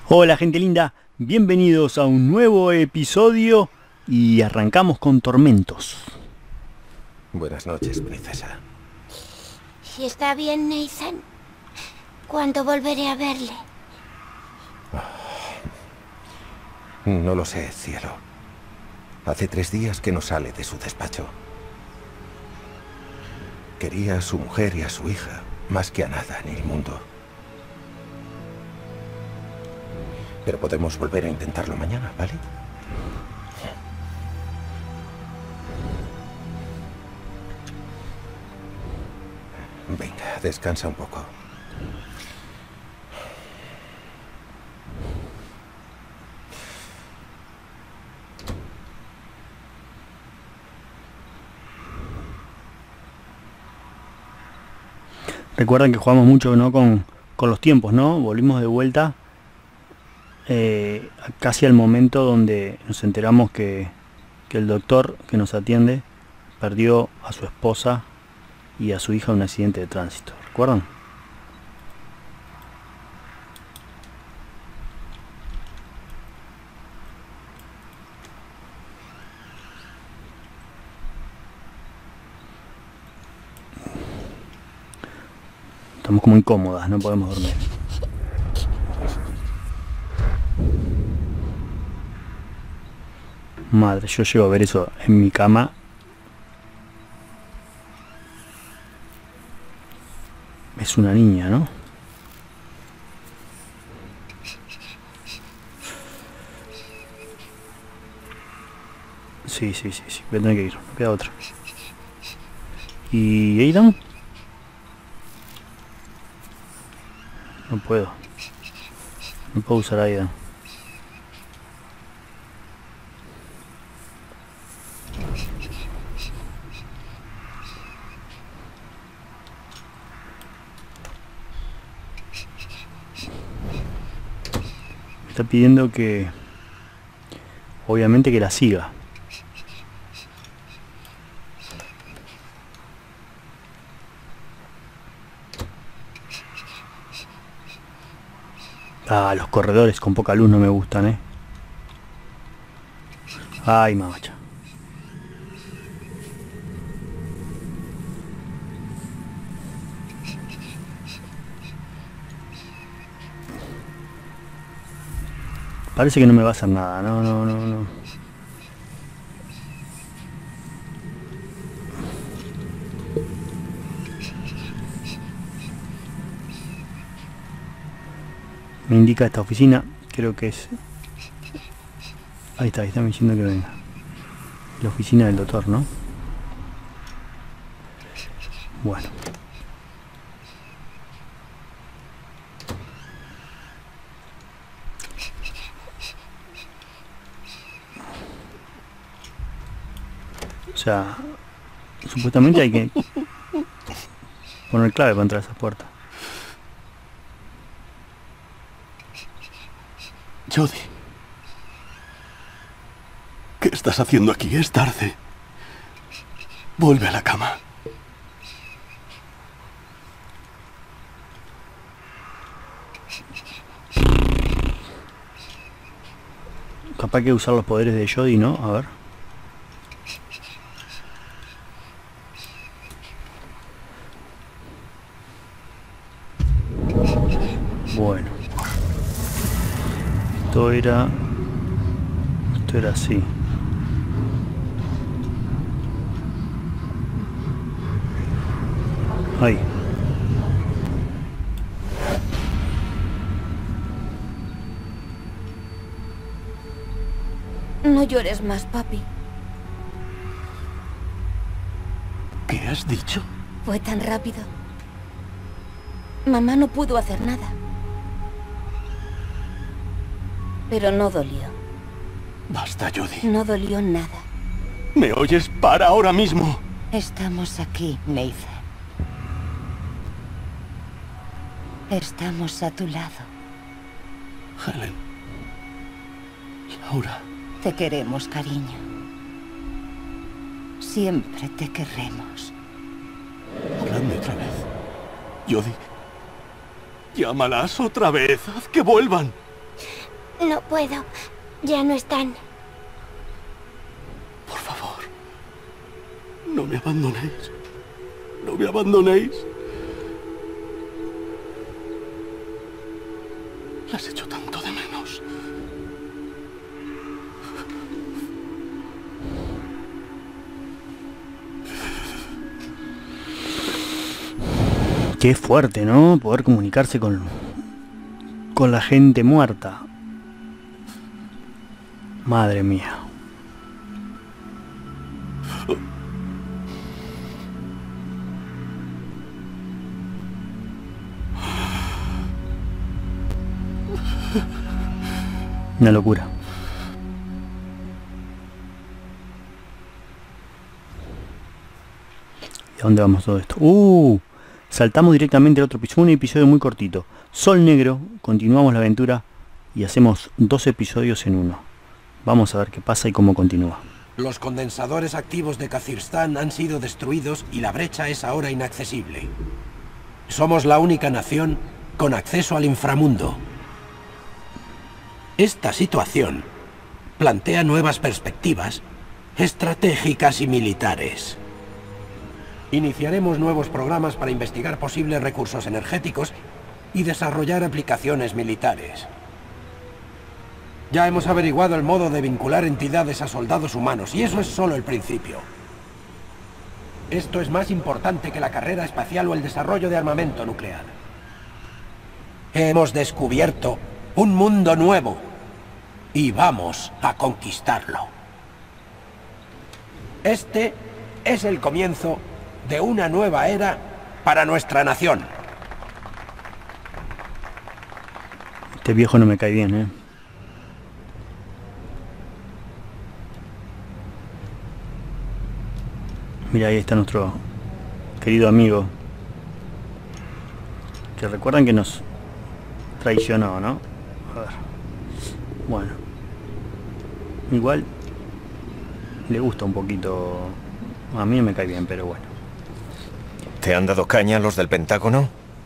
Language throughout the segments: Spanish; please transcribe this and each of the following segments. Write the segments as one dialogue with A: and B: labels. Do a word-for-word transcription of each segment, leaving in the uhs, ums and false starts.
A: Hola gente linda, bienvenidos a un nuevo episodio y arrancamos con tormentos.
B: Buenas noches, princesa.
C: Si está bien, Nathan, ¿cuándo volveré a verle?
B: No lo sé, cielo. Hace tres días que no sale de su despacho. Quería a su mujer y a su hija, más que a nada en el mundo. Pero podemos volver a intentarlo mañana, ¿vale? Venga, descansa un poco.
A: Recuerden que jugamos mucho, ¿no? con, con los tiempos, ¿no? Volvimos de vuelta eh, casi al momento donde nos enteramos que, que el doctor que nos atiende perdió a su esposa y a su hija en un accidente de tránsito. ¿Recuerdan? Estamos como incómodas, no podemos dormir. Madre, yo llego a ver eso en mi cama. Es una niña, ¿no? Sí, sí, sí, sí. Voy a tener que ir. No queda otra. ¿Y Aidan? No puedo. No puedo usar Aidan. Me está pidiendo que... Obviamente que la siga. Ah, los corredores con poca luz no me gustan, eh. Ay, mamacha. Parece que no me va a hacer nada, no, no, no, no. Me indica esta oficina, creo que es... Ahí está, ahí está me diciendo que venga. La oficina del doctor, ¿no? Bueno. O sea, supuestamente hay que poner clave para entrar a esa puerta.
D: Jodie, ¿qué estás haciendo aquí? Es tarde. Vuelve a la cama.
A: Capaz que usar los poderes de Jodie, ¿no? A ver. Bueno. Esto era... Esto era así. Ahí.
C: No llores más, papi.
D: ¿Qué has dicho?
C: Fue tan rápido. Mamá no pudo hacer nada. Pero no dolió.
D: Basta, Jodie.
C: No dolió nada.
D: ¿Me oyes? ¡Para ahora mismo!
C: Estamos aquí, Nathan. Estamos a tu lado.
D: Helen. Laura.
C: Te queremos, cariño. Siempre te querremos.
D: Habladme otra vez. Jodie. Llámalas otra vez. Haz que vuelvan.
C: No puedo. Ya no están.
D: Por favor, no me abandonéis. No me abandonéis. Las echo tanto de menos.
A: Qué fuerte, ¿no? Poder comunicarse con, con la gente muerta. Madre mía. Una locura. ¿Y a dónde vamos todo esto? ¡Uh! Saltamos directamente al otro episodio, un episodio muy cortito. Sol Negro, continuamos la aventura y hacemos dos episodios en uno. Vamos a ver qué pasa y cómo continúa.
E: Los condensadores activos de Khazir-Stan han sido destruidos y la brecha es ahora inaccesible. Somos la única nación con acceso al inframundo. Esta situación plantea nuevas perspectivas estratégicas y militares. Iniciaremos nuevos programas para investigar posibles recursos energéticos y desarrollar aplicaciones militares. Ya hemos averiguado el modo de vincular entidades a soldados humanos, y eso es solo el principio. Esto es más importante que la carrera espacial o el desarrollo de armamento nuclear. Hemos descubierto un mundo nuevo, y vamos a conquistarlo. Este es el comienzo de una nueva era para nuestra nación.
A: Este viejo no me cae bien, ¿eh? Mira, ahí está nuestro querido amigo. Que recuerdan que nos traicionó, ¿no? A ver. Bueno. Igual le gusta un poquito. A mí no me cae bien, pero bueno.
B: ¿Te han dado caña los del Pentágono?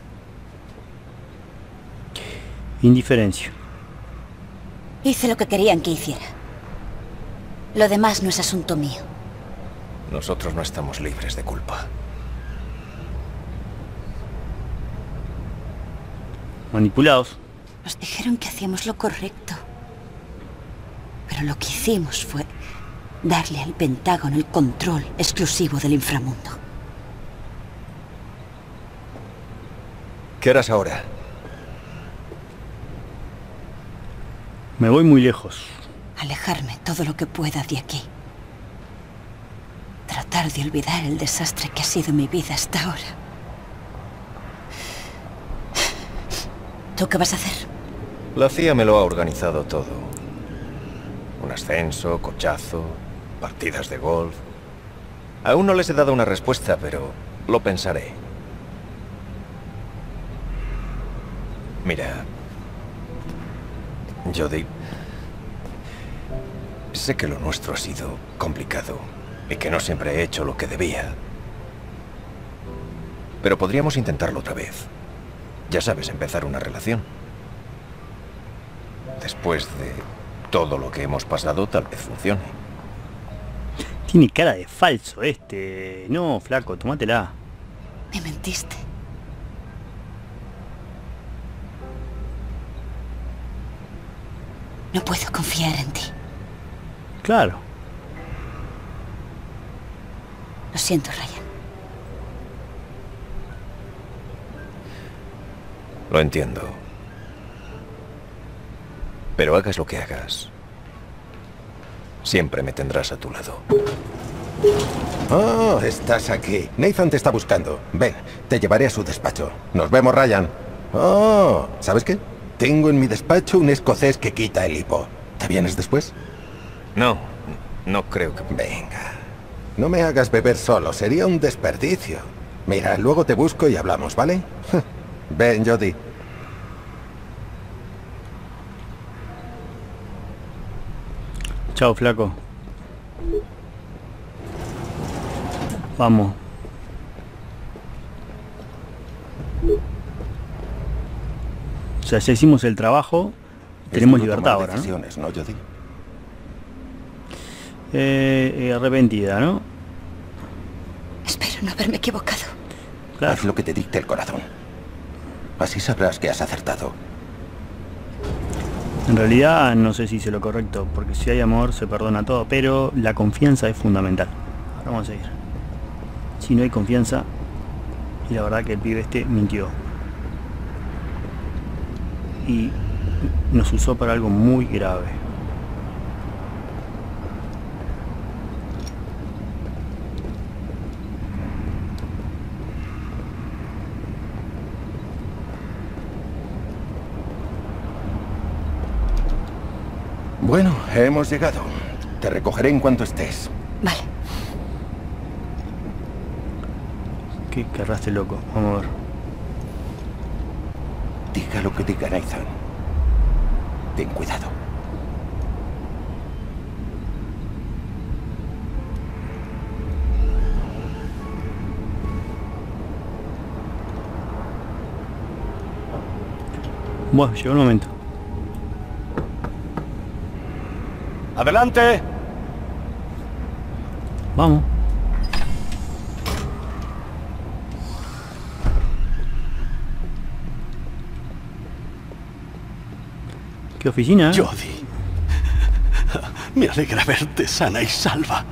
A: Indiferencia.
F: Hice lo que querían que hiciera. Lo demás no es asunto mío.
B: Nosotros no estamos libres de culpa.
A: Manipulados.
F: Nos dijeron que hacíamos lo correcto. Pero lo que hicimos fue darle al Pentágono el control exclusivo del inframundo.
B: ¿Qué harás ahora?
A: Me voy muy lejos.
F: Alejarme todo lo que pueda de aquí. Tratar de olvidar el desastre que ha sido mi vida hasta ahora. ¿Tú qué vas a hacer?
B: La C I A me lo ha organizado todo. Un ascenso, cochazo, partidas de golf. Aún no les he dado una respuesta, pero lo pensaré. Mira, Jodie, sé que lo nuestro ha sido complicado y que no siempre he hecho lo que debía. Pero podríamos intentarlo otra vez. Ya sabes, empezar una relación. Después de todo lo que hemos pasado, tal vez funcione.
A: Tiene cara de falso este. No, flaco, tómatela.
F: Me mentiste. No puedo confiar en ti.
A: Claro.
F: Lo siento, Ryan.
B: Lo entiendo. Pero hagas lo que hagas, siempre me tendrás a tu lado.
G: Oh, estás aquí. Nathan te está buscando. Ven, te llevaré a su despacho. Nos vemos, Ryan. Oh, ¿sabes qué? Tengo en mi despacho un escocés que quita el hipo. ¿Te vienes después?
B: No, no creo que...
G: Venga. No me hagas beber solo, sería un desperdicio. Mira, luego te busco y hablamos, ¿vale? Ven, Jodie.
A: Chao, flaco. Vamos. O sea, ya hicimos el trabajo. tenemos libertad ahora, ¿no?
G: ¿no, Jodie?
A: Eh, eh, arrepentida, ¿no?
F: Espero no haberme equivocado.
A: Claro.
G: Haz lo que te dicte el corazón. Así sabrás que has acertado.
A: En realidad no sé si hice lo correcto, porque si hay amor se perdona todo, pero la confianza es fundamental. Ahora vamos a seguir. Si no hay confianza, y la verdad que el pibe este mintió. Y nos usó para algo muy grave.
G: Bueno, hemos llegado. Te recogeré en cuanto estés.
F: Vale.
A: ¿Qué querrás, este loco? Vamos a ver.
G: Diga lo que diga Nathan. Ten cuidado.
A: Bueno, llegó el momento.
D: ¡Adelante!
A: Vamos. ¿Qué oficina? ¿Eh?
D: Jodie. Me alegra verte sana y salva.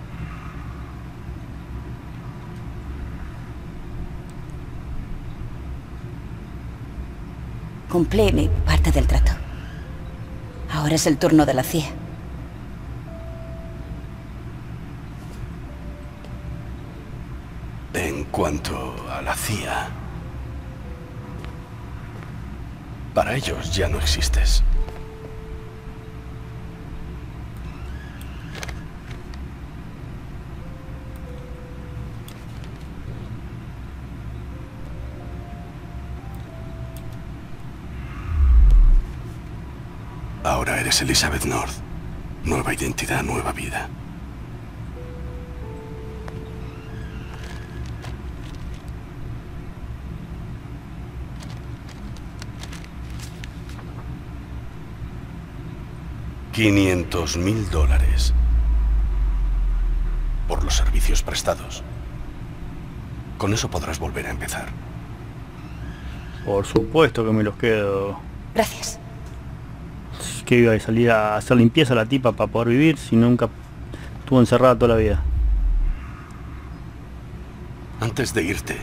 F: Cumplí mi parte del trato. Ahora es el turno de la C I A.
D: En cuanto a la C I A, para ellos ya no existes. Ahora eres Elizabeth North. Nueva identidad, nueva vida. quinientos mil dólares por los servicios prestados. Con eso podrás volver a empezar.
A: Por supuesto que me los quedo.
F: Gracias.
A: Que iba a salir a hacer limpieza a la tipa para poder vivir si nunca estuvo encerrada toda la vida.
D: Antes de irte,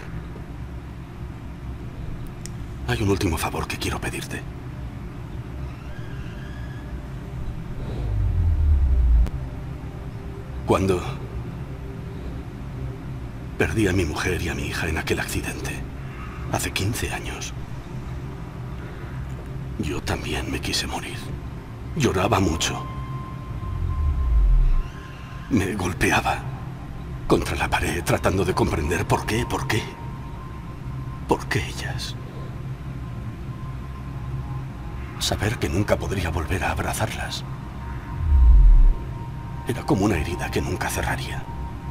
D: hay un último favor que quiero pedirte. Cuando perdí a mi mujer y a mi hija en aquel accidente, hace quince años, yo también me quise morir. Lloraba mucho. Me golpeaba contra la pared tratando de comprender por qué, por qué. ¿Por qué ellas? Saber que nunca podría volver a abrazarlas era como una herida que nunca cerraría.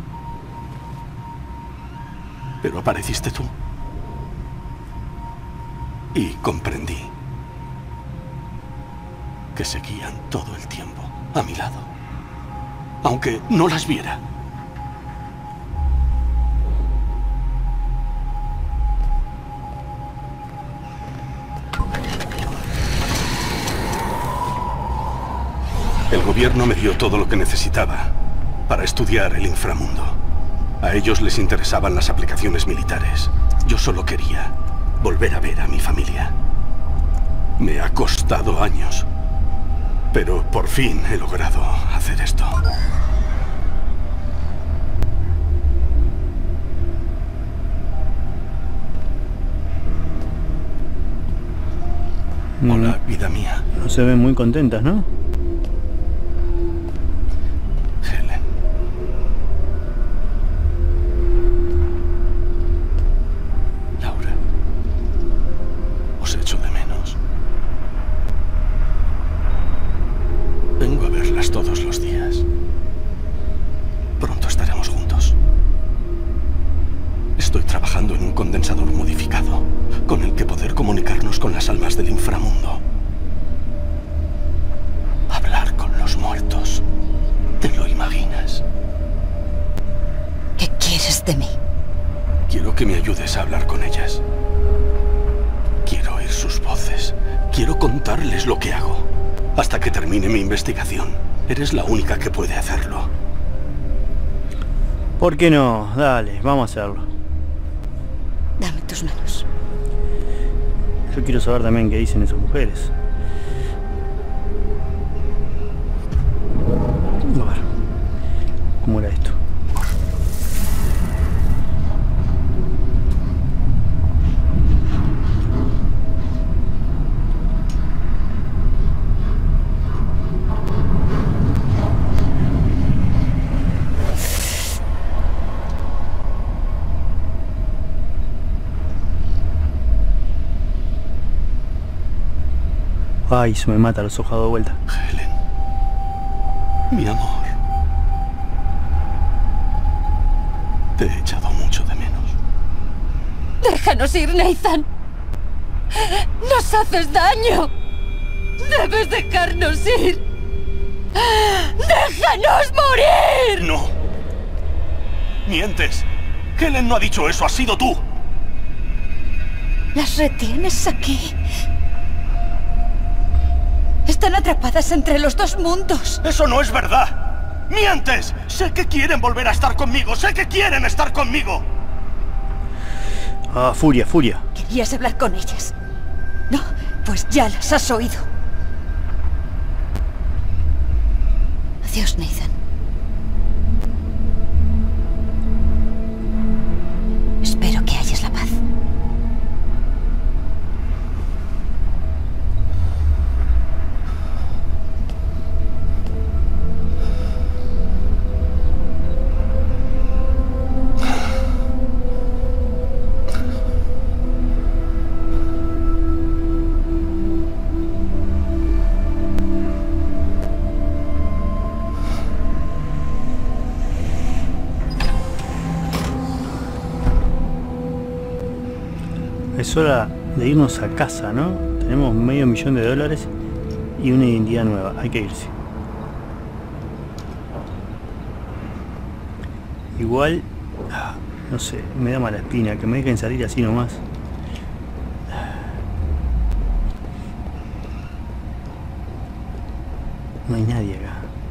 D: Pero apareciste tú. Y comprendí que seguían todo el tiempo a mi lado, aunque no las viera. El gobierno me dio todo lo que necesitaba para estudiar el inframundo. A ellos les interesaban las aplicaciones militares. Yo solo quería volver a ver a mi familia. Me ha costado años, pero por fin he logrado hacer esto. Hola, vida mía.
A: No se ven muy contentas, ¿no?
D: Helen. Laura. Os echo de menos. Vengo a verlas todos los días. Pronto estaremos juntos. Estoy trabajando en un condensador modificado, con el que poder comunicarnos con las almas del inframundo. menos te lo imaginas.
F: ¿Qué quieres de mí?
D: Quiero que me ayudes a hablar con ellas. Quiero oír sus voces. Quiero contarles lo que hago. Hasta que termine mi investigación. Eres la única que puede hacerlo.
A: ¿Por qué no? Dale, vamos a hacerlo.
F: Dame tus manos.
A: Yo quiero saber también qué dicen esas mujeres. A ver, ¿cómo era esto? Ay, se me mata los ojos de vuelta.
D: Helen. Mi amor. Te he echado mucho de menos.
F: ¡Déjanos ir, Nathan! ¡Nos haces daño! ¡Debes dejarnos ir! ¡Déjanos morir!
D: ¡No! ¡Mientes! Helen no ha dicho eso, has sido tú.
F: Las retienes aquí. Están atrapadas entre los dos mundos.
D: ¡Eso no es verdad! ¡Mientes! Sé que quieren volver a estar conmigo. ¡Sé que quieren estar conmigo!
A: Ah, furia, furia.
F: ¿Querías hablar con ellas? No, pues ya las has oído. Adiós, Nathan. Espero que halles la paz.
A: Es hora de irnos a casa, ¿no? Tenemos medio millón de dólares y una identidad nueva. Hay que irse. Igual, no sé, me da mala espina que me dejen salir así nomás. No hay nadie acá.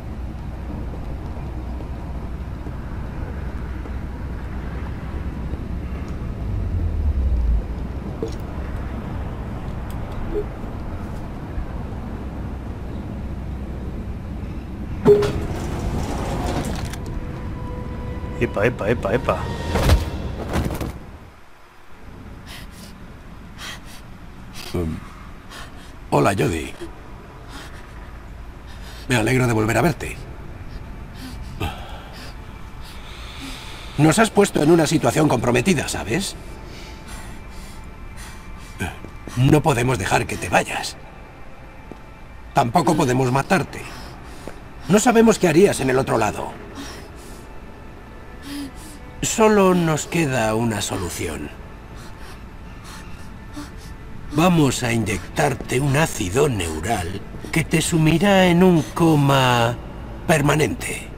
A: Epa, epa, epa, epa.
E: Um, hola, Jodie. Me alegro de volver a verte. Nos has puesto en una situación comprometida, ¿sabes? No podemos dejar que te vayas. Tampoco podemos matarte. No sabemos qué harías en el otro lado. Solo nos queda una solución. Vamos a inyectarte un ácido neural que te sumirá en un coma permanente.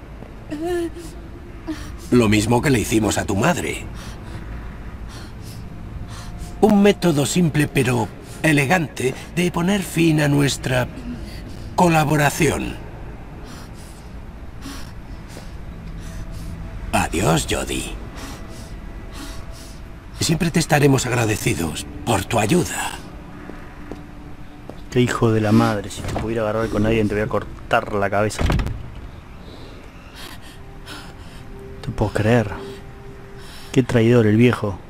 E: Lo mismo que le hicimos a tu madre. Un método simple pero elegante de poner fin a nuestra colaboración. Adiós, Jodie. Siempre te estaremos agradecidos por tu ayuda.
A: Qué hijo de la madre, si te pudiera agarrar con alguien te voy a cortar la cabeza. No te puedo creer. Qué traidor el viejo.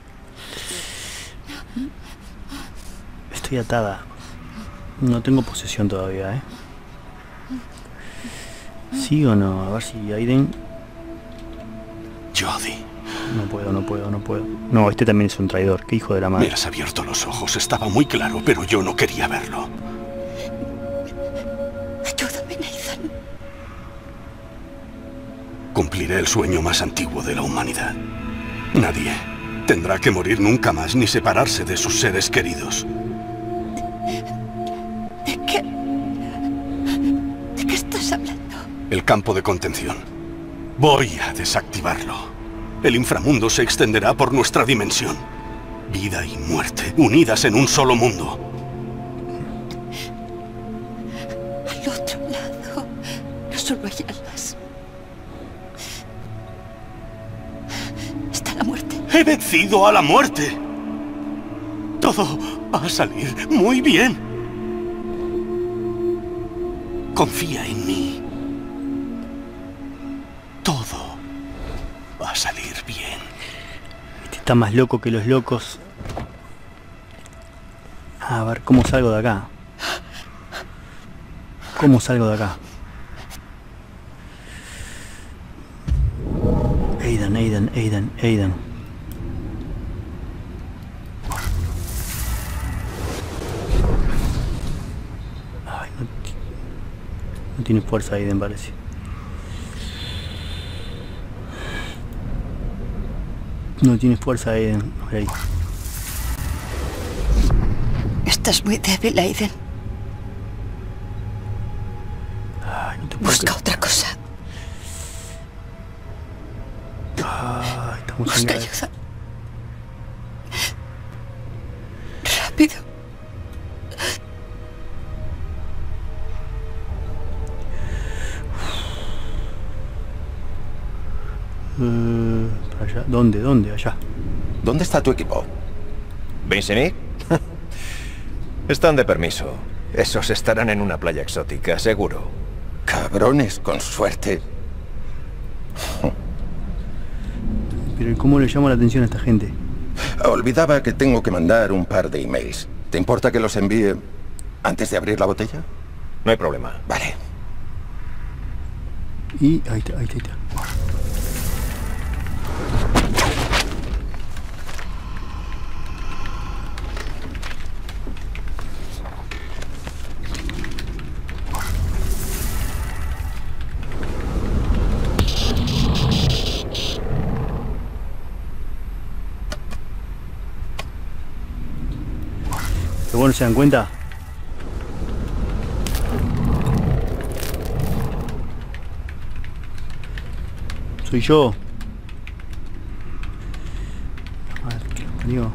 A: Estoy atada. No tengo posesión todavía, ¿eh? ¿Sí o no? A ver si Aiden...
D: Jodie.
A: No puedo, no puedo, no puedo. No, este también es un traidor. Qué hijo de la madre.
D: Me has abierto los ojos. Estaba muy claro, pero yo no quería verlo.
F: Ayúdame, Nathan.
D: Cumpliré el sueño más antiguo de la humanidad. Nadie tendrá que morir nunca más ni separarse de sus seres queridos.
F: ¿De qué? ¿De qué estás hablando?
D: el campo de contención. Voy a desactivarlo. El inframundo se extenderá por nuestra dimensión. Vida y muerte, unidas en un solo mundo.
F: Al otro lado, no solo hay almas. Está la muerte.
D: ¡He vencido a la muerte! Todo va a salir muy bien. Confía en mí. Todo va a salir bien.
A: Este está más loco que los locos. A ver, ¿cómo salgo de acá? ¿Cómo salgo de acá? Aidan, Aidan, Aidan, Aidan. Ay, no, no tiene fuerza Aidan, parece. No tiene fuerza Aiden. Ahí.
F: Estás muy débil, Aiden.
A: Ay, no te puedo
F: Busca
A: creer.
F: otra cosa.
A: Ay, estamos
F: Busca
A: en
F: ayuda. Rápido.
A: Uh, para allá. ¿Dónde? ¿Dónde? Allá.
G: ¿Dónde está tu equipo?
B: ¿Vincent? Están de permiso. Esos estarán en una playa exótica, seguro.
G: Cabrones, con suerte.
A: Pero ¿y cómo le llama la atención a esta gente?
G: Olvidaba que tengo que mandar un par de emails. ¿Te importa que los envíe antes de abrir la botella?
B: No hay problema.
G: Vale.
A: Y ahí está, ahí está, ahí está. Pero bueno, ¿se dan cuenta? Soy yo. A ver, ¿qué lo parió?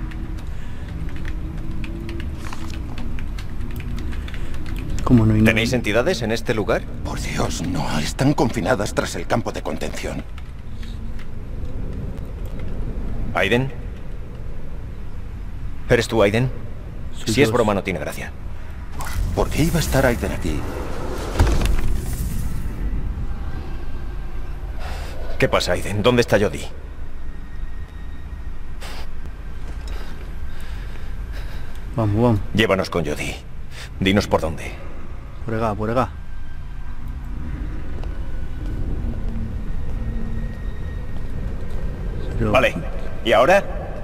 A: ¿Cómo no hay nadie?
B: ¿Tenéis entidades en este lugar?
G: Por Dios, no. Están confinadas tras el campo de contención.
B: ¿Aiden? ¿Eres tú, Aiden?
A: Soy
B: Si
A: yo.
B: es broma, no tiene gracia.
G: ¿Por qué iba a estar Aiden aquí?
B: ¿Qué pasa, Aiden? ¿Dónde está Jodie?
A: Vamos, vamos.
B: Llévanos con Jodie. Dinos por dónde.
A: Por acá, por acá. Pero-
B: Vale. ¿Y ahora?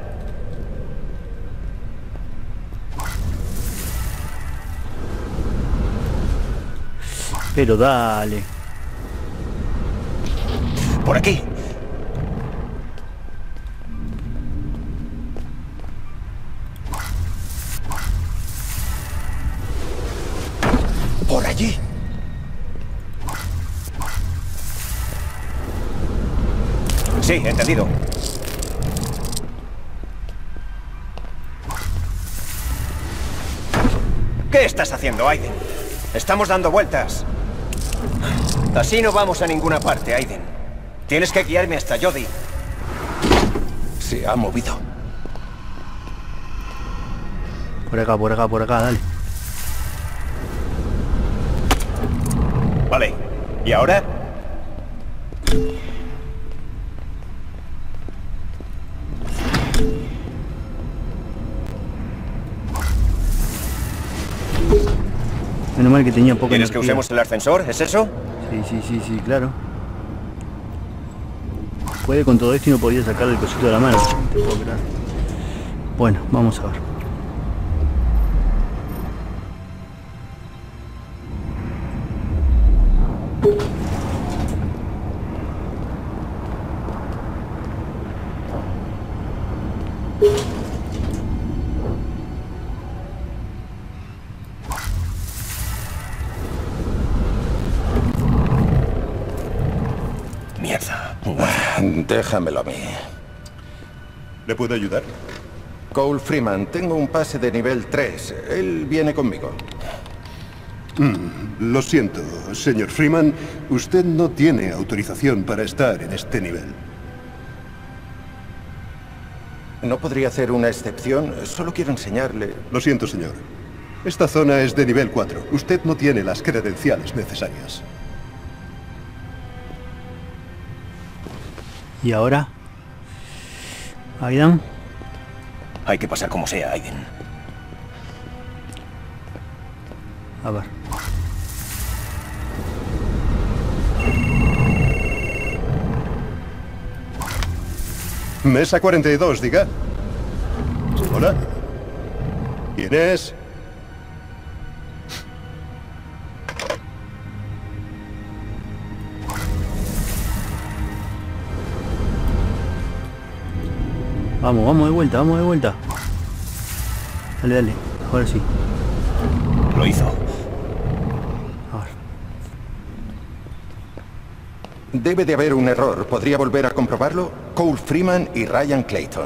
A: Pero dale.
B: Por aquí.
G: Por allí.
B: Sí, entendido. ¿Qué estás haciendo, Aiden? Estamos dando vueltas. Así no vamos a ninguna parte, Aiden. Tienes que guiarme hasta Jodie.
G: Se ha movido.
A: Por acá, por acá, por acá, dale.
B: Vale. ¿Y ahora?
A: Menos mal que tenía poca
B: ¿Quieres que
A: energía.
B: usemos el ascensor? ¿Es eso?
A: Sí, sí, sí, sí, claro. Puede con todo esto y no podía sacar el cosito de la mano. No te puedo creer. Bueno, vamos a ver.
B: Mierda.
G: Déjamelo a mí.
H: ¿Le puedo ayudar?
G: Cole Freeman, tengo un pase de nivel tres. Él viene conmigo.
H: Mm, lo siento, señor Freeman. Usted no tiene autorización para estar en este nivel.
G: ¿No podría hacer una excepción? Solo quiero enseñarle...
H: Lo siento, señor. Esta zona es de nivel cuatro. Usted no tiene las credenciales necesarias.
A: ¿Y ahora? ¿Aidan?
B: Hay que pasar como sea, Aiden.
A: A ver.
H: Mesa cuarenta y dos, diga. Hola. ¿Quién es?
A: Vamos, vamos de vuelta, vamos de vuelta. Dale, dale. Ahora sí.
B: Lo hizo.
A: Ahora.
G: Debe de haber un error. ¿Podría volver a comprobarlo? Cole Freeman y Ryan Clayton.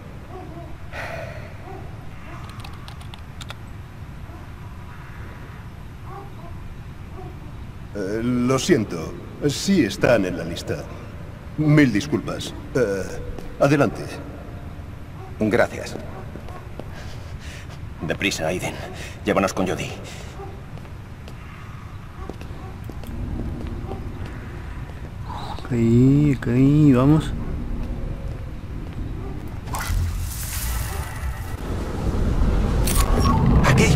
H: Eh, lo siento. Sí están en la lista. Mil disculpas. Eh, adelante.
G: Gracias.
B: Deprisa, Aiden. Llévanos con Jodie.
A: Ok, ok, vamos.
G: Aquí.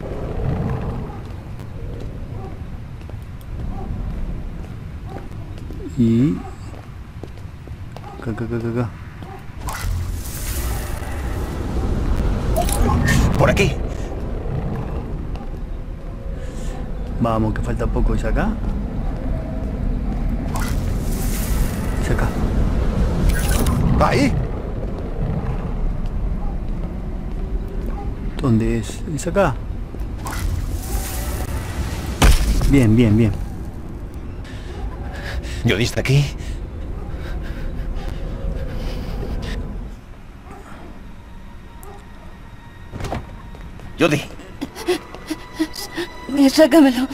A: Y... Acá, acá, acá, acá.
B: ¡Por aquí!
A: Vamos, que falta poco. ¿Es acá? Es acá.
G: ¡Ahí!
A: ¿Dónde es? ¿Es acá? Bien, bien, bien.
B: ¿Jodie está aquí? Jodie.
F: Sácamelo.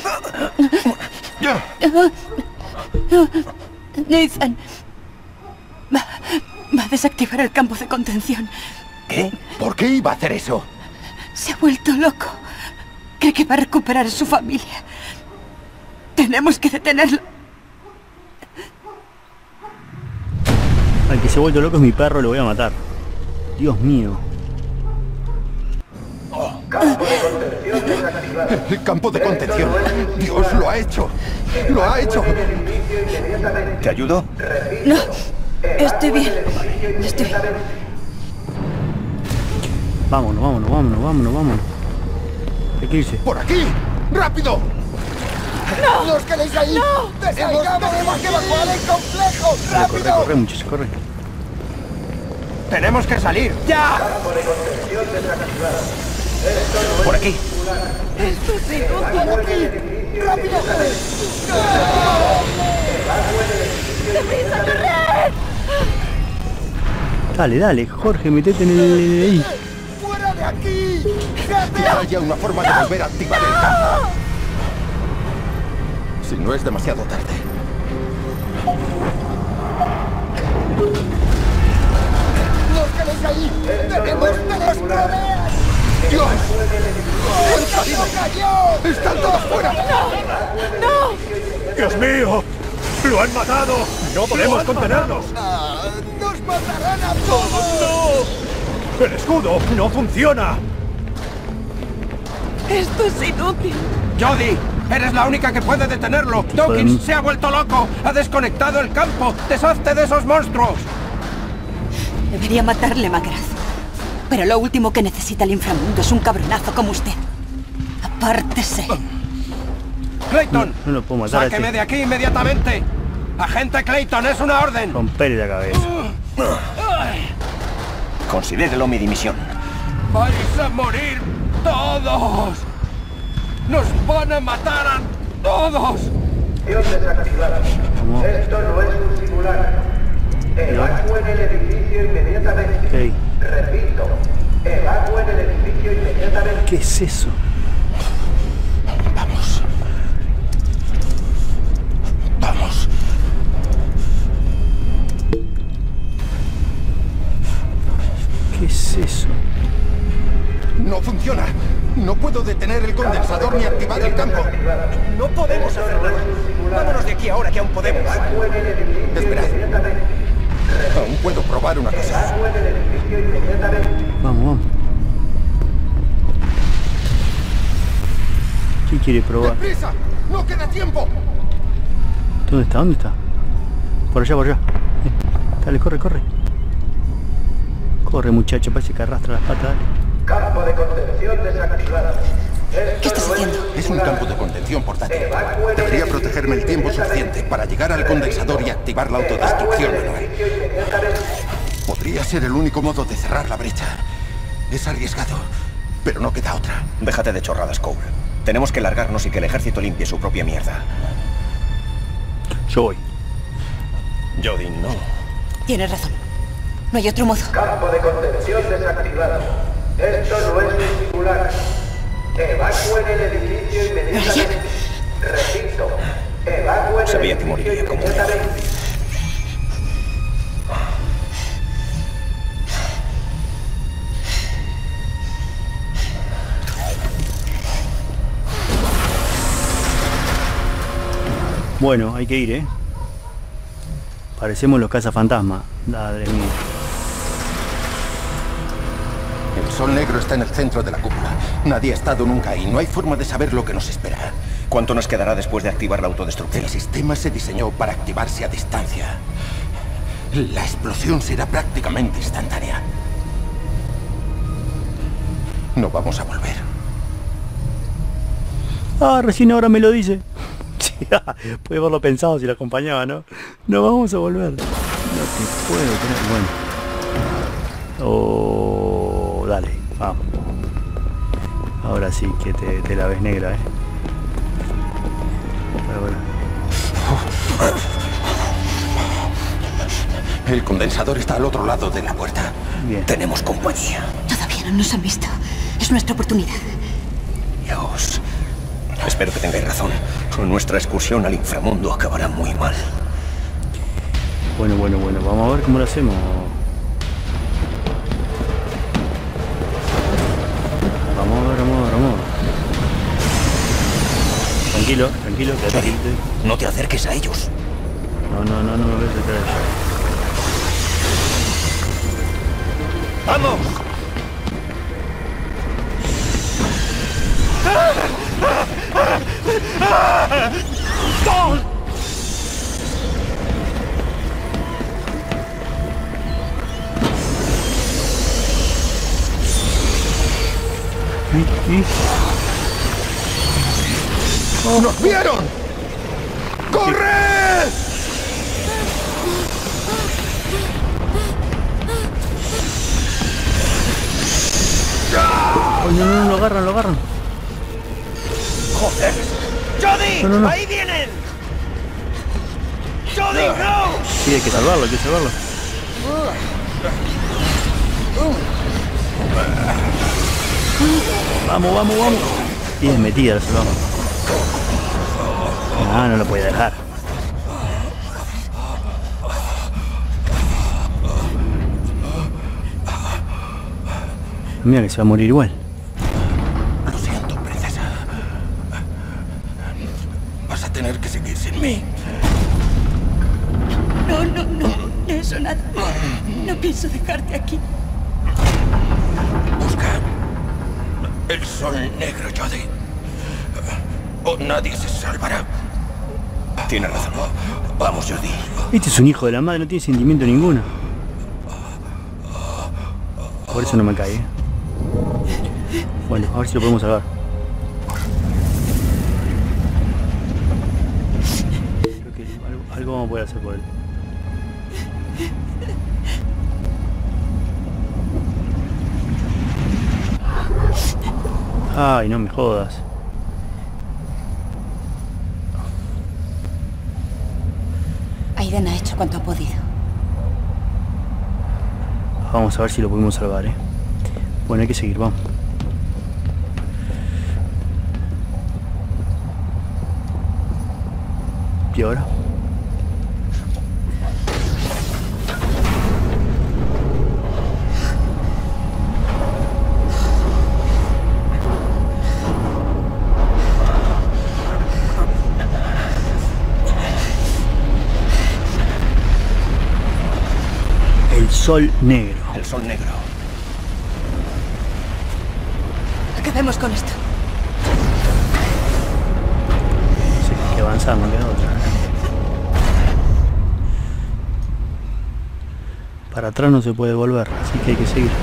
F: Nathan. Va, va a desactivar el campo de contención.
B: ¿Qué?
G: ¿Por qué iba a hacer eso?
F: Se ha vuelto loco. Cree que va a recuperar a su familia. Tenemos que detenerlo.
A: Al que se ha vuelto loco es mi perro, lo voy a matar. Dios mío.
G: El campo de contención. Dios lo ha hecho. Lo ha hecho.
B: ¿Te ayudo?
F: No, estoy bien. Estoy bien.
A: Vámonos, vámonos, vámonos, vámonos, vámonos. Hay que irse.
G: ¡Por aquí! ¡Rápido!
F: ¡No!
G: ¡No os quedéis ahí!
F: ¡No!
G: ¡Tenemos, tenemos que evacuar el complejo!
A: Corre, corre, corre, muchachos, corre.
E: ¡Tenemos que salir! ¡Ya!
B: ¡Por aquí!
F: ¡Esto es inútil!
G: ¡Rápido!
F: ¡Deprisa, correr!
A: Dale, dale, Jorge, metete en el... ahí.
G: ¡Fuera de aquí! ¡Que haya una forma de volver a activar el campo! Si no es demasiado tarde. ¡No os quedéis ahí! ¡Tenemos, tenemos problemas! ¡Dios! ¡Han salido! ¡Cayó! ¡Están todos fuera!
F: ¡No!
H: ¡Dios mío! ¡Lo han matado! ¡No podemos contenerlos!
G: Ah, ¡nos matarán a todos!
H: ¡No! ¡El escudo no funciona!
F: ¡Esto es inútil!
E: ¡Jodie! ¡Eres la única que puede detenerlo!
A: podemos-
E: ¡Dawkins se ha vuelto loco! ¡Ha desconectado el campo! ¡Deshazte de esos monstruos!
F: Debería matarle, Magraz. Pero lo último que necesita el inframundo es un cabronazo como usted. Apártese.
E: ¡Clayton!
A: No lo puedo matar a
E: ¡Sáqueme
A: este.
E: de aquí inmediatamente! ¡Agente Clayton, es una orden!
A: Romperle la cabeza.
B: Considérelo mi dimisión.
E: ¡Vais a morir todos! ¡Nos van a matar a todos!
A: Vamos. Ok.
I: Repito, evacúen el edificio inmediatamente.
A: ¿Qué es eso?
G: Vamos. Vamos.
A: ¿Qué es eso?
G: No funciona. No puedo detener el condensador ni activar el campo.
B: No podemos hacer nada. Vámonos de aquí ahora que aún podemos.
G: Esperad. Aún puedo probar una cosa.
A: Vamos, vamos. ¿Qué quiere probar?
G: ¡Deprisa! ¡No queda tiempo!
A: ¿Dónde está? ¿Dónde está? Por allá, por allá. Eh, dale, corre, corre. Corre, muchacho, parece que arrastra las patas. Dale.
I: Campo de contención desactivado.
F: ¿Qué estás haciendo?
G: Es un campo de contención portátil. Debería protegerme el tiempo suficiente para llegar al condensador y activar la autodestrucción manual. Podría ser el único modo de cerrar la brecha. Es arriesgado, pero no queda otra.
B: Déjate de chorradas, Cole. Tenemos que largarnos y que el ejército limpie su propia mierda.
A: Yo voy.
B: Jodie, no.
F: Tienes razón. No hay otro modo.
I: Campo de contención desactivado. Esto no es un simulacro. Evacúen el edificio inmediatamente. Repito, evacúen el
B: Sabía que moriría
I: edificio
B: como
I: inmediatamente.
A: Bueno, hay que ir, ¿eh? Parecemos los cazafantasmas. Madre mía.
G: El sol negro está en el centro de la cúpula. Nadie ha estado nunca ahí. No hay forma de saber lo que nos espera.
B: ¿Cuánto nos quedará después de activar la autodestrucción?
G: El sistema se diseñó para activarse a distancia. La explosión será prácticamente instantánea. No vamos a volver.
A: Ah, recién ahora me lo dice. Puede haberlo pensado si la acompañaba, ¿no? No vamos a volver. No te puedo creer. Bueno. Oh, dale, vamos. Ahora sí que te, te la ves negra, ¿eh? Ahora.
G: El condensador está al otro lado de la puerta.
A: Bien.
B: Tenemos compañía.
F: Todavía no nos han visto. Es nuestra oportunidad.
B: Dios. Espero que tengáis razón. Nuestra excursión al inframundo acabará muy mal.
A: Bueno, bueno, bueno. Vamos a ver cómo lo hacemos. Vamos a ver, vamos a ver, vamos a ver. Tranquilo, tranquilo, quédate
B: Jodie,
A: quieto.
B: no te acerques a ellos.
A: No, no, no, no me ves detrás.
B: ¡Vamos!
A: ¿Y? ¿Y?
G: ¡Oh, nos vieron! ¡Corre!
A: Oh, no, no, no, lo agarran, lo agarran.
B: ¡Joder! ¡Jodie!
A: No, no, no.
B: ¡Ahí vienen! ¡Jodie, no!
A: Sí, hay que salvarlo, hay que salvarlo. Vamos, vamos, vamos. Bien metida, la salvamos. No, no lo puede dejar. Mira que se va a morir igual.
G: Lo siento, princesa. Vas a tener que seguir sin mí.
F: No, no, no. No eso nada. No pienso dejarte aquí.
G: Busca el sol negro, Jodie. O nadie se salvará.
B: Tiene razón. Vamos, Jodie.
A: Este es un hijo de la madre, no tiene sentimiento ninguno. Por eso no me cae, ¿eh? Bueno, a ver si lo podemos salvar. Creo que algo, algo vamos a poder hacer por él. Ay, no me jodas.
F: Aiden ha hecho cuanto ha podido.
A: Vamos a ver si lo podemos salvar, eh. Bueno, hay que seguir, vamos. ¿Y ahora? El sol negro.
B: El sol negro.
F: Acabemos con esto.
A: Sí, hay que avanzar, no queda otra. Para atrás no se puede volver, así que hay que seguir.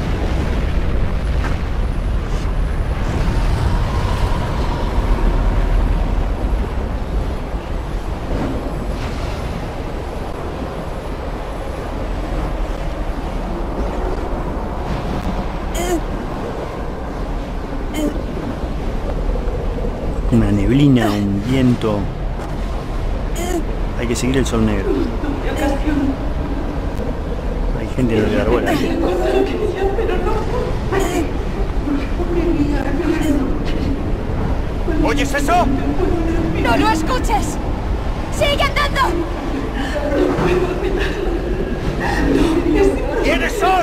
A: Una neblina, un viento. Hay que seguir el sol negro. Hay gente en el árbol ahí.
B: ¿Oyes eso?
F: ¡No lo escuches! ¡Sigue andando!
B: ¿Quiénes son?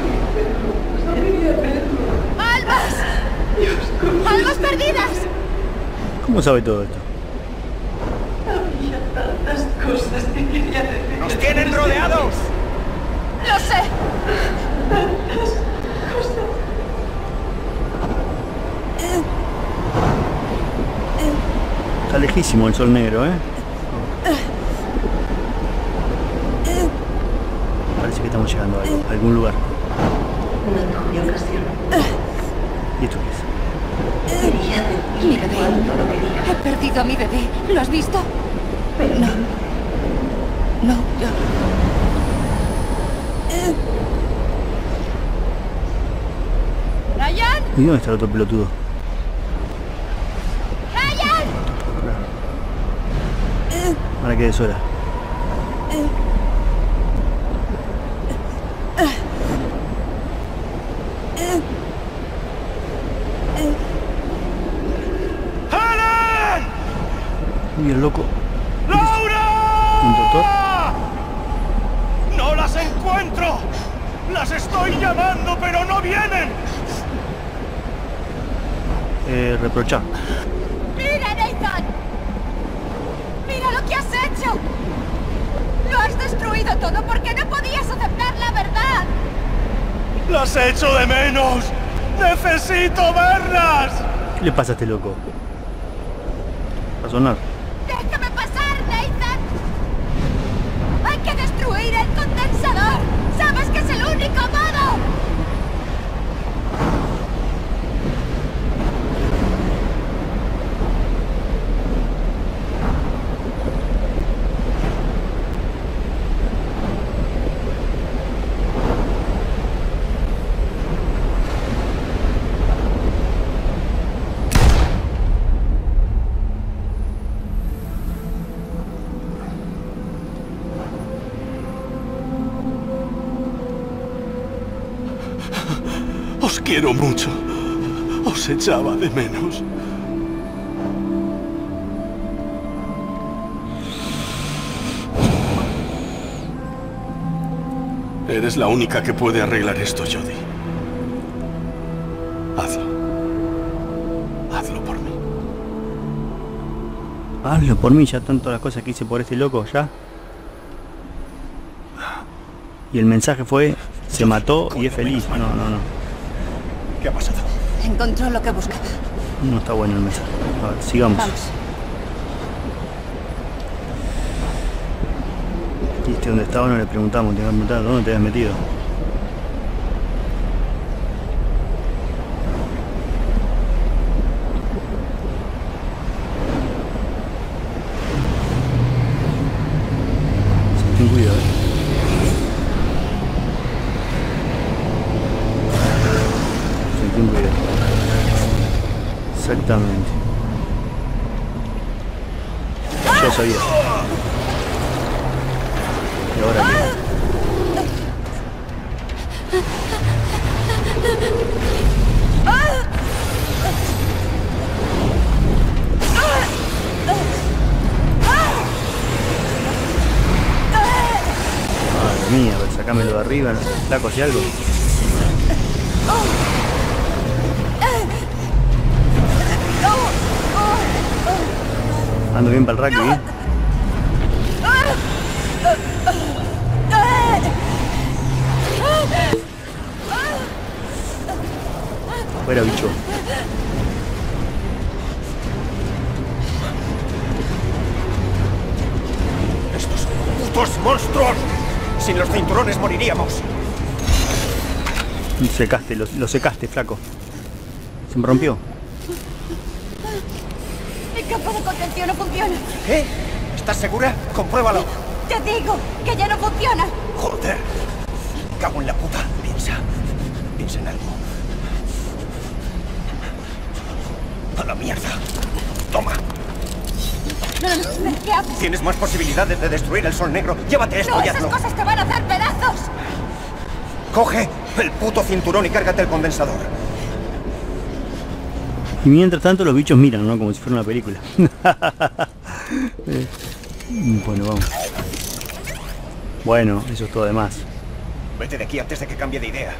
F: ¡Almas! ¡Almas perdidas!
A: ¿Cómo sabe todo esto?
J: Había tantas cosas que quería decir.
B: ¡Nos tienen rodeados!
F: ¡Lo sé!
J: Tantas cosas.
A: Está lejísimo el sol negro, ¿eh? Parece que estamos llegando a algún lugar.
J: No tuve ocasión.
A: ¿Y esto qué es?
J: Quería
F: Mi
J: decirle
F: bebé.
J: cuánto lo quería.
F: He perdido a mi bebé. ¿Lo has visto?
J: Pero
F: No. No, yo... ¡Ryan!
A: ¿Y dónde está el otro pelotudo?
F: ¡Ryan!
A: Ahora que es hora. Uy, el loco.
B: ¡Laura!
A: ¿Un doctor?
B: ¡No las encuentro! ¡Las estoy llamando, pero no vienen!
A: Eh, reprochar.
F: ¡Mira, Nathan! ¡Mira lo que has hecho! ¡Lo has destruido todo porque no podías aceptar la verdad!
B: ¡Las echo de menos! ¡Necesito verlas!
A: ¿Qué le pasa a este loco? Va a sonar.
F: ¡Déjame pasar, Nathan! ¡Hay que destruir el condensador! ¡Sabes que es el único modo!
D: Os quiero mucho. Os echaba de menos. Eres la única que puede arreglar esto, Jodie. Hazlo. Hazlo por mí.
A: Hazlo por mí, ya tanto las cosas que hice por este loco, ya. Y el mensaje fue, se mató y es feliz. No, no, no.
B: ¿Qué ha pasado?
F: Encontró lo que buscaba.
A: No está bueno el mensaje. A ver, sigamos.
F: Vamos.
A: Y este donde estaba no le preguntamos, te iba a preguntar dónde te habías metido. Sí, ten cuidado, eh. Sí, ten cuidado. Exactamente. Yo sabía. ¿Y ahora qué? Madre mía, a ver, sacámelo de arriba, ¿no? Flaco, ¿hace algo? Ando bien para el rugby, ¿eh? Fuera, bicho.
B: ¡Estos putos monstruos! Sin los cinturones moriríamos.
A: Secaste, lo, lo secaste, flaco. Se me rompió.
F: El campo de contención no funciona.
B: ¿Qué? ¿Estás segura? Compruébalo.
F: Te digo que ya no funciona.
B: Joder. Cago en la puta. Piensa. Piensa en algo. A la mierda. Toma.
F: No, no, ¿qué haces?
B: Tienes más posibilidades de destruir el Sol Negro. Llévate esto
F: No,
B: y
F: esas
B: hazlo.
F: cosas te van a hacer pedazos.
B: Coge el puto cinturón y cárgate el condensador.
A: Y mientras tanto los bichos miran, ¿no? Como si fuera una película. Bueno, vamos. Bueno, eso es todo de más.
B: Vete de aquí antes de que cambie de idea.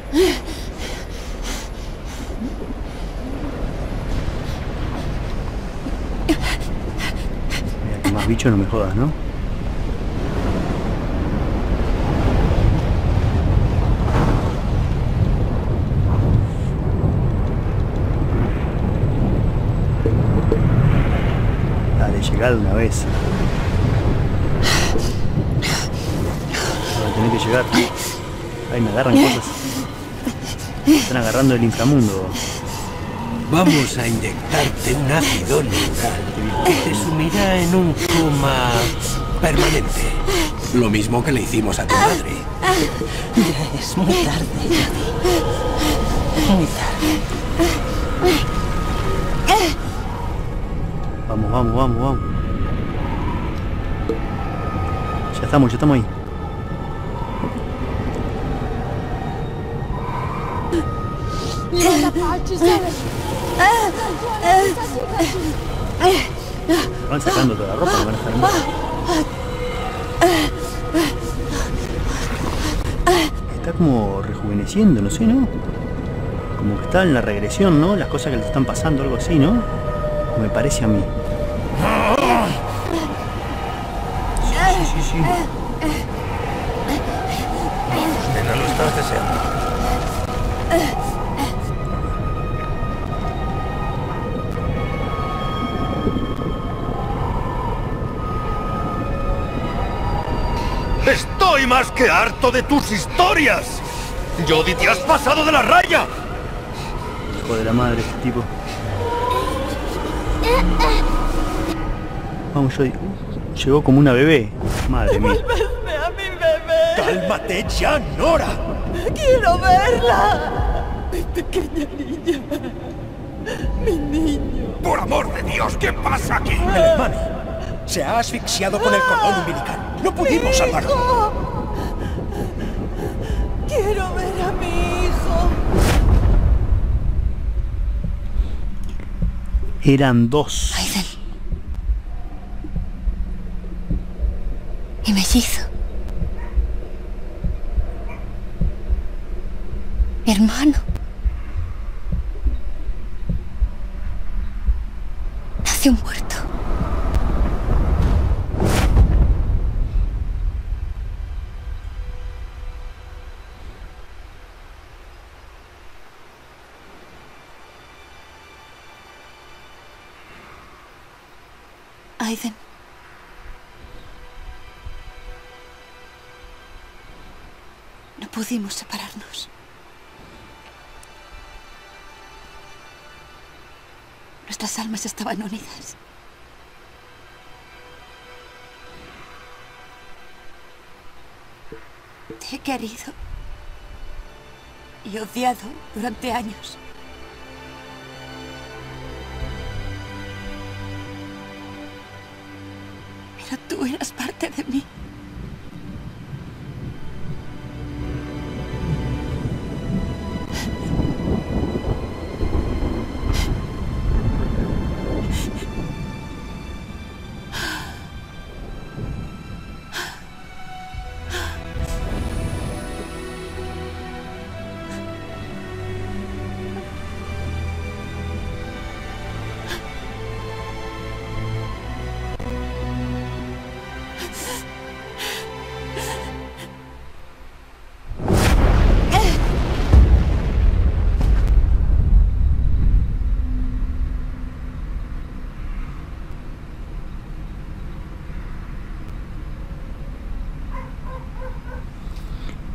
A: Mira, que más bichos no me jodas, ¿no? Dale, llegá de una vez. Ahora tenés que llegar. Ay, me agarran cosas. Me están agarrando el inframundo.
E: Vamos a inyectarte un ácido neural que te sumirá en un coma permanente. Lo mismo que le hicimos a tu madre.
J: Ya es muy tarde, Jody. Muy tarde.
A: Vamos, vamos, vamos, vamos. Ya estamos, ya estamos ahí. Van sacando toda la ropa, no van a estar en moda. Está como rejuveneciendo, no sé, ¿no? Como que está en la regresión, ¿no? Las cosas que le están pasando, algo así, ¿no? Me parece a mí. Sí, sí, sí, sí.
B: Nena, lo estás deseando.
K: ¡Estoy más que harto de tus historias! ¡Jody, te has pasado de la raya!
A: Hijo de la madre, este tipo. Vamos, Jody. Llegó como una bebé. Madre mía.
J: ¡Devuélveme a mi bebé!
K: ¡Cálmate ya, Nora!
J: ¡Quiero verla! Mi pequeña niña. Mi niño.
K: ¡Por amor de Dios! ¿Qué pasa aquí?
B: El hermano se ha asfixiado con el cordón umbilical. No pudimos salvarlo.
J: ¡Hijo! Quiero ver a mi hijo.
A: Eran dos.
F: Aiden. Mi mellizo. Mi hermano. Nació muerto. Aiden. No pudimos separarnos. Nuestras almas estaban unidas. Te he querido y odiado durante años. Pero tú eras parte de mí.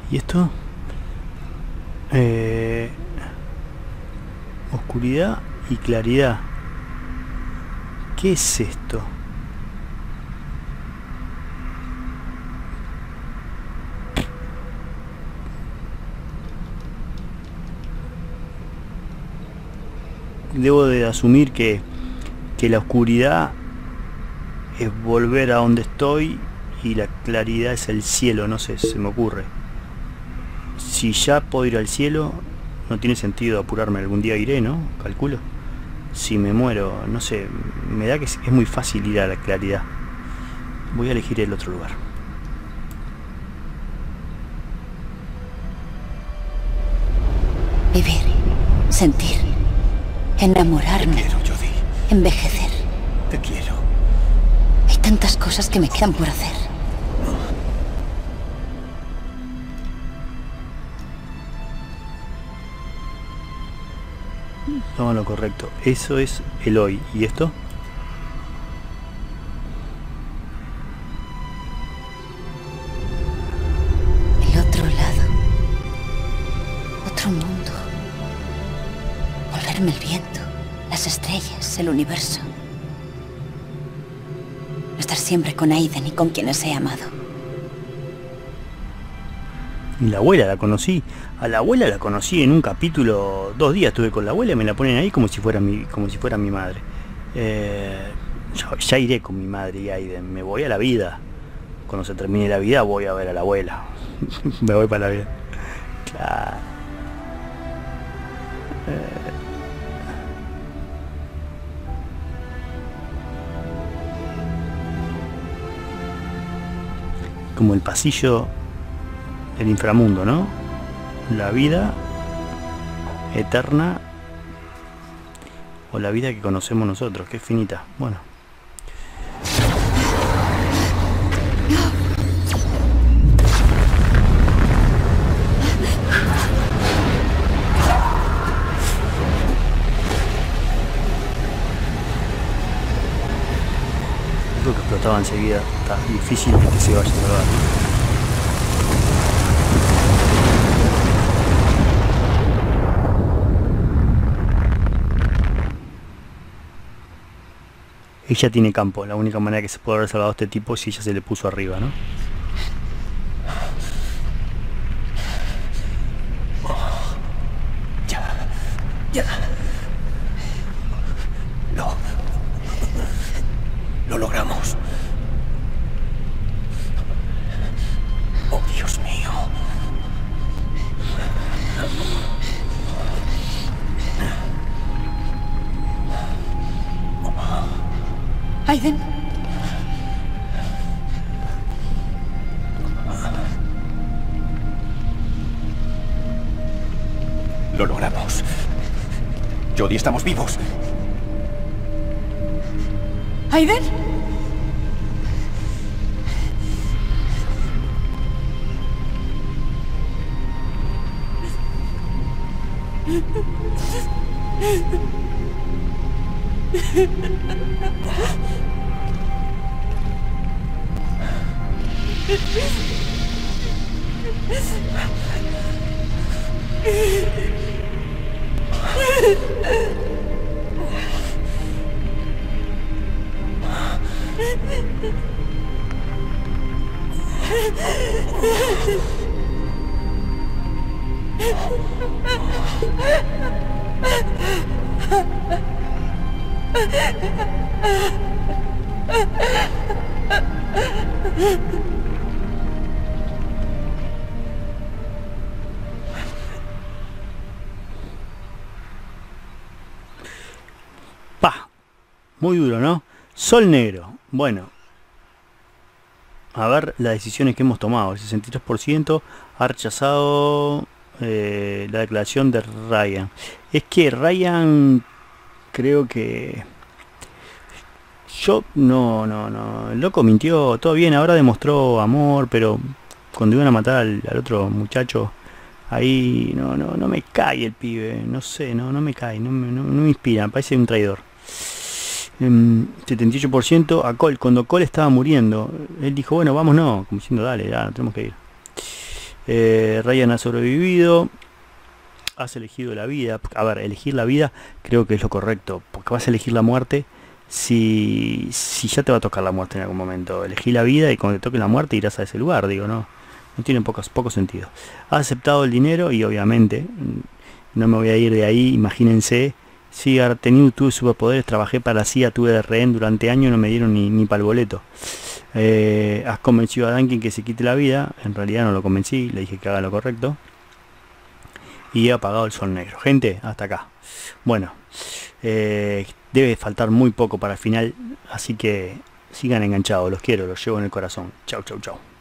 A: ¿Y esto? Eh, oscuridad y claridad. ¿Qué es esto? Debo de asumir que, que la oscuridad es volver a donde estoy y la claridad es el cielo, no sé, se me ocurre. Si ya puedo ir al cielo, no tiene sentido apurarme, algún día iré, ¿no? Calculo. Si me muero, no sé, me da que es, es muy fácil ir a la claridad. Voy a elegir el otro lugar.
F: Vivir, sentir, enamorarme,
G: Te quiero, Jodie.
F: envejecer.
G: Te quiero.
F: Hay tantas cosas que me quedan por hacer.
A: No, lo correcto. Eso es el hoy. ¿Y esto?
F: El otro lado. Otro mundo. Volverme el viento, las estrellas, el universo. Estar siempre con Aiden y con quienes he amado.
A: Y la abuela la conocí. A la abuela la conocí en un capítulo. Dos días estuve con la abuela y me la ponen ahí como si fuera mi, como si fuera mi madre. Eh, ya, ya iré con mi madre y Aiden. Me voy a la vida. Cuando se termine la vida voy a ver a la abuela. Me voy para la vida. Claro. Eh. Como el pasillo del inframundo, ¿no? La vida eterna o la vida que conocemos nosotros, que es finita. Bueno. Algo que explotaba enseguida. Está difícil de que se vaya a salvar. Ella tiene campo, la única manera que se puede haber salvado a este tipo es si ella se le puso arriba, ¿no?
G: Ya. Ya. Lo... Lo logramos. Oh, Dios mío.
F: Aiden.
G: Lo logramos. Jodie, estamos vivos.
F: Aiden.
A: Pa, muy duro, ¿no? Sol negro. Bueno, a ver las decisiones que hemos tomado. El sesenta y tres por ciento ha rechazado eh, la declaración de Ryan. Es que Ryan, creo que yo no, no, no. El loco mintió, todo bien, ahora demostró amor, pero cuando iban a matar al, al otro muchacho, ahí no, no, no me cae el pibe, no sé, no, no me cae, no me, no, no me inspira, me parece un traidor. Um, setenta y ocho por ciento a Cole, cuando Cole estaba muriendo, él dijo, bueno, vámonos, como diciendo, dale, ya, tenemos que ir. Eh, Ryan ha sobrevivido. Has elegido la vida. A ver, elegir la vida creo que es lo correcto, porque vas a elegir la muerte si, si ya te va a tocar la muerte en algún momento. Elegí la vida y cuando te toque la muerte irás a ese lugar, digo, no. No tiene pocos, poco sentido. Has aceptado el dinero y obviamente no me voy a ir de ahí, imagínense. Sí, tenido, tuve superpoderes, trabajé para la C I A, tuve de rehén durante años y no me dieron ni, ni para el boleto. Eh, has convencido a Duncan que se quite la vida, en realidad no lo convencí, le dije que haga lo correcto. Y he apagado el sol negro. Gente, hasta acá. Bueno, eh, debe faltar muy poco para el final, así que sigan enganchados, los quiero, los llevo en el corazón. Chau, chau, chau.